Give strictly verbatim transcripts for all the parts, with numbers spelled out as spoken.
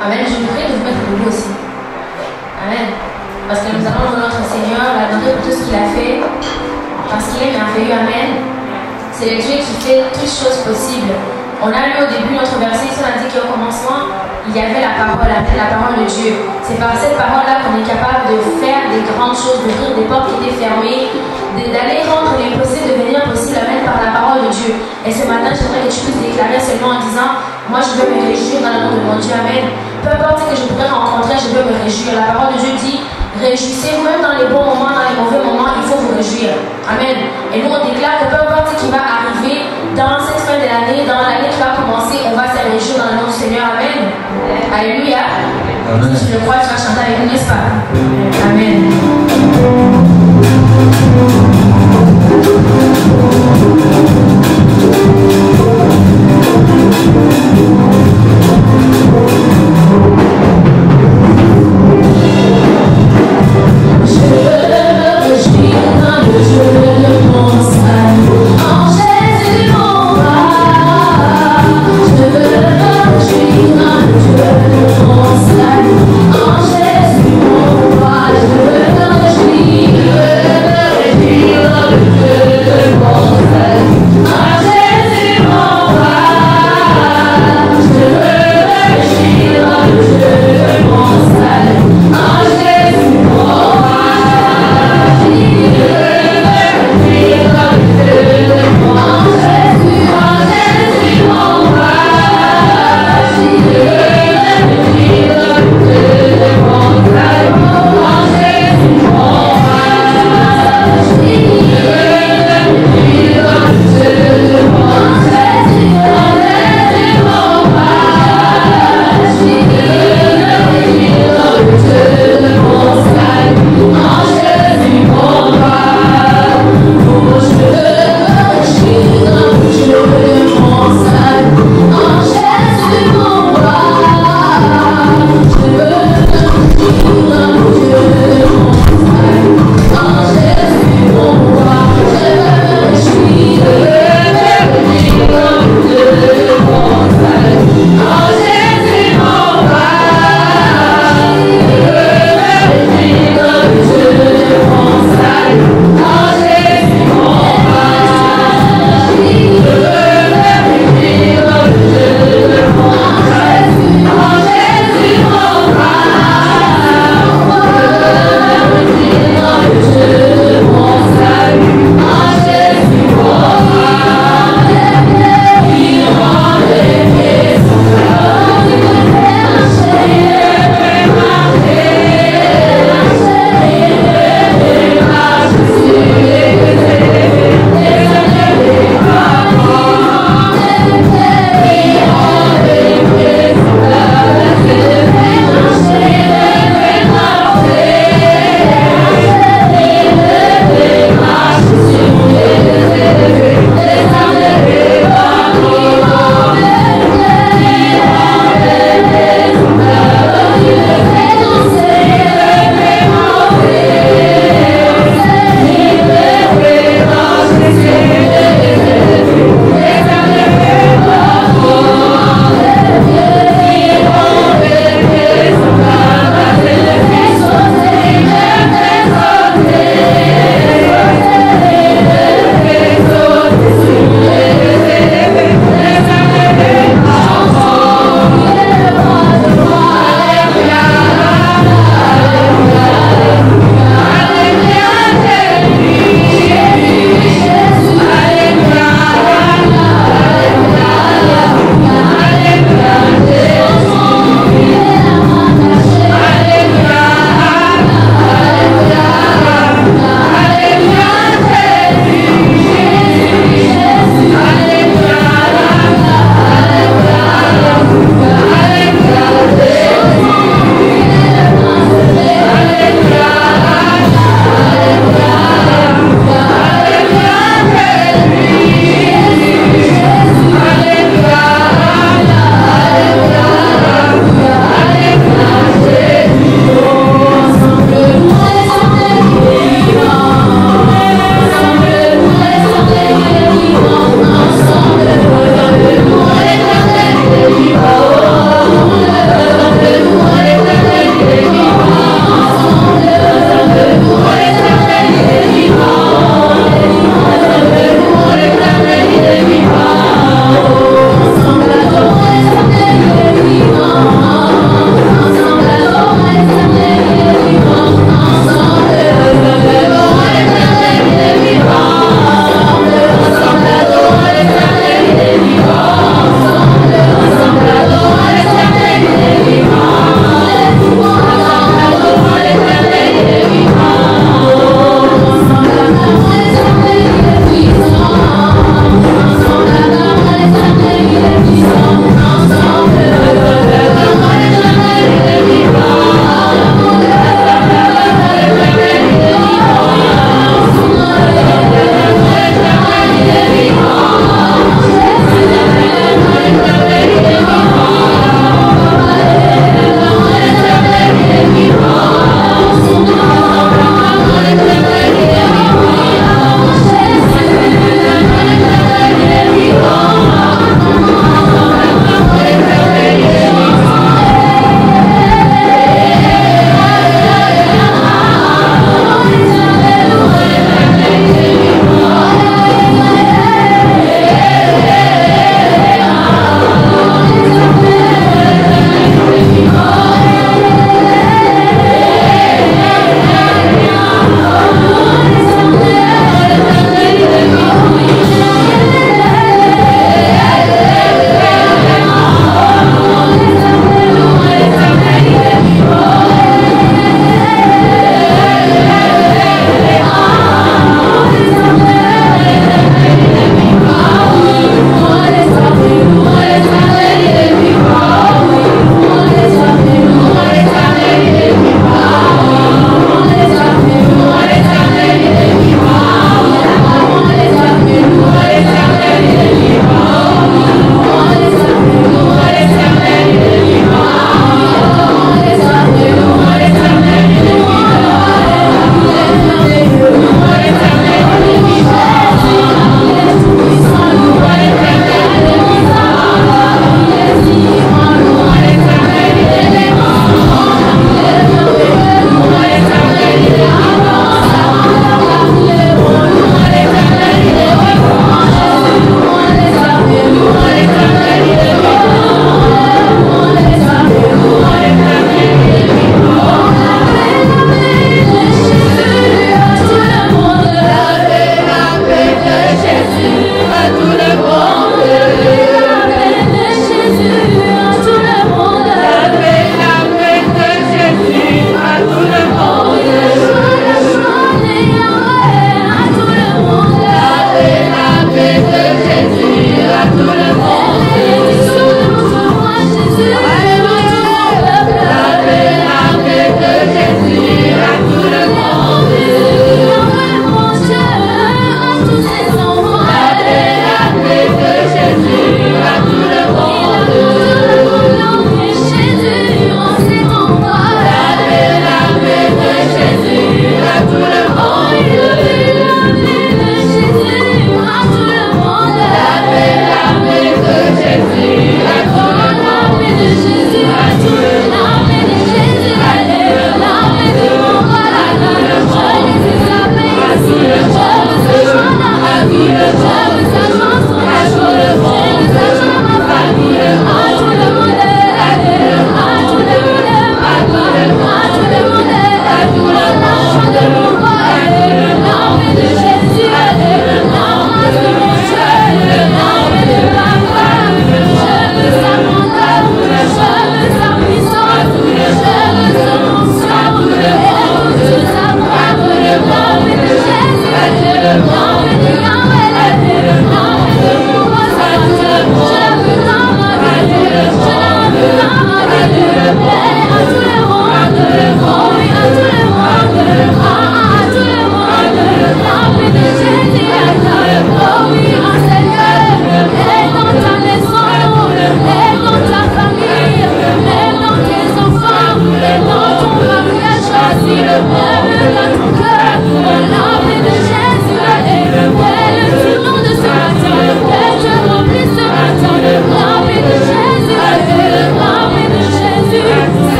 Amen. Je vous prie de vous mettre debout aussi. Amen. Parce que nous allons louer notre Seigneur, l'adorer pour tout ce qu'il a fait. Parce qu'il est merveilleux. Amen. C'est le Dieu qui fait toutes choses possibles. On a lu au début notre verset, on a dit qu'au commencement, il y avait la parole, la parole de Dieu. C'est par cette parole-là qu'on est capable de faire des grandes choses, d'ouvrir des portes qui étaient fermées, d'aller rendre l'impossible devenir possible, amen, par la parole de Dieu. Et ce matin, j'aimerais que tu puisses déclarer seulement en disant, moi je veux me réjouir dans le nom de mon Dieu, amen. Peu importe ce que je pourrais rencontrer, je veux me réjouir. La parole de Dieu dit, réjouissez-vous, même dans les bons moments, dans les mauvais moments, il faut vous réjouir. Amen. Et nous, on déclare que peu importe ce qui va arriver dans cette fin de l'année, dans l'année qui va commencer, on va se réjouir dans le nom du Seigneur. Amen. Alléluia. Amen. Si tu le crois, tu vas chanter avec nous, n'est-ce pas? Amen. Je veux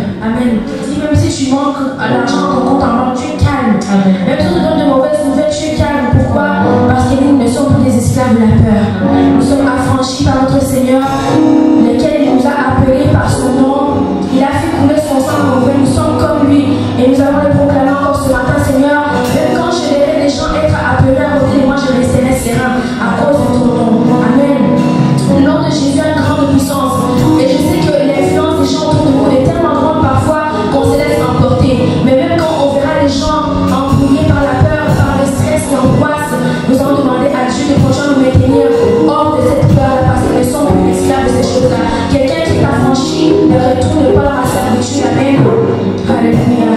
Amen. Dis même si tu manques à l'argent, ton compte en banque, tu es calme. Amen. Même si on te donne de mauvaises nouvelles, tu es calme. Pourquoi? Parce que nous ne sommes plus des esclaves de la peur. Nous sommes affranchis par notre Seigneur, lequel il nous a appelés par son nom. Il a fait couler son sang mauvais. Nous sommes comme lui. Et nous avons le proclamé encore ce matin, Seigneur. Même quand je verrai les gens être appelés à côté de moi, je resterai serein à cause de ton nom. Amen. Le nom de Jésus a une grande puissance. Et je sais que l'influence des gens autour de nous est tellement grande parfois qu'on se laisse emporter. Mais même quand on verra les gens embrouillés par la peur, par le stress, l'angoisse, nous allons demander à Dieu de prochain nous maintenir hors de cette peur parce que nous ne sommes plus esclaves de ces choses-là. Quelqu'un qui est affranchi ne retourne pas à sa servitude. Amen. Alléluia.